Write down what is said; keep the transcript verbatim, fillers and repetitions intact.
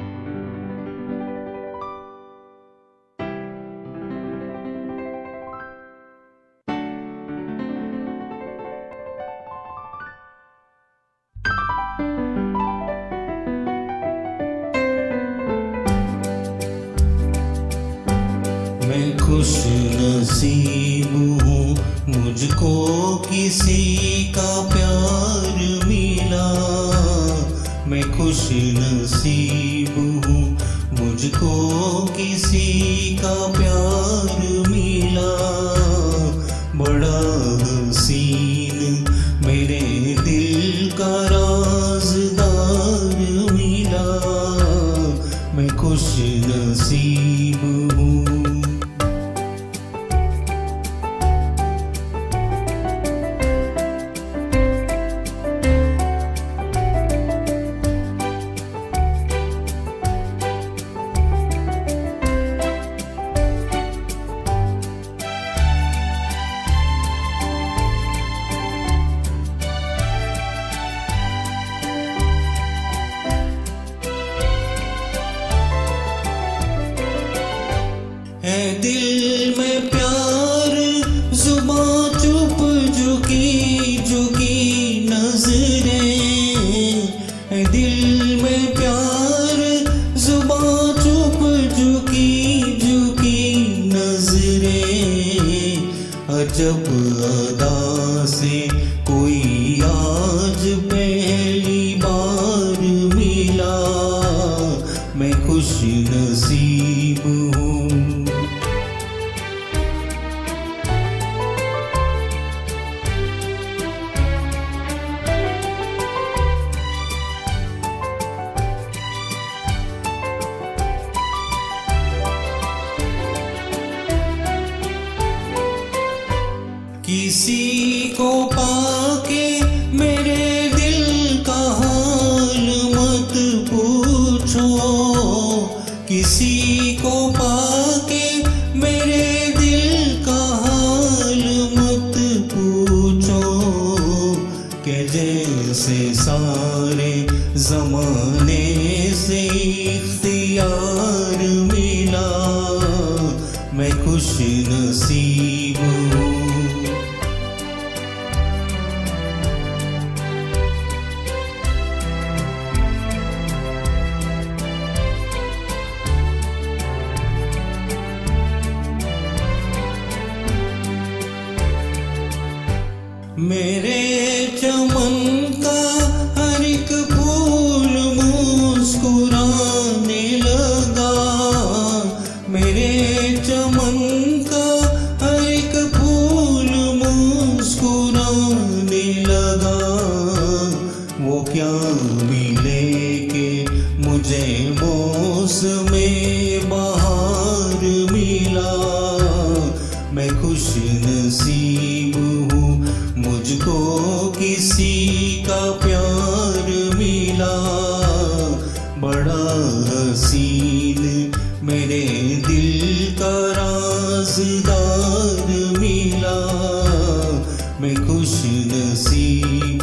मैं खुश नसीब हूँ, मुझको किसी का प्यार मिला। मैं खुश नसीब हूँ, मुझको किसी का प्यार मिला। बड़ा हसीन मेरे दिल का राज़दार मिला। मैं खुश नसीब हूँ। है दिल में प्यार, जुबां चुप झुकी झुकी नजरें। है दिल में प्यार, जुबां चुप झुकी झुकी नजरें। अजब अदा से कोई आज पहली बार मिला। मैं खुश नसीब हूँ। किसी को पाके मेरे दिल का हाल मत पूछो। किसी को पाके मेरे दिल का हाल मत पूछो। कि जैसे सारे ज़माने से इख्तियार मिला। मैं खुश नसीब हूँ। मेरे चमन का हर एक फूल मुस्कुराने लगा। मेरे चमन का हर एक फूल मुस्कुराने लगा। वो क्या मिले के मुझे मौसमे बहार मिला। मैं खुश नसीब हूँ, मुझको किसी का प्यार मिला। बड़ा हसीन मेरे दिल का राज़दार मिला। मैं खुश नसीब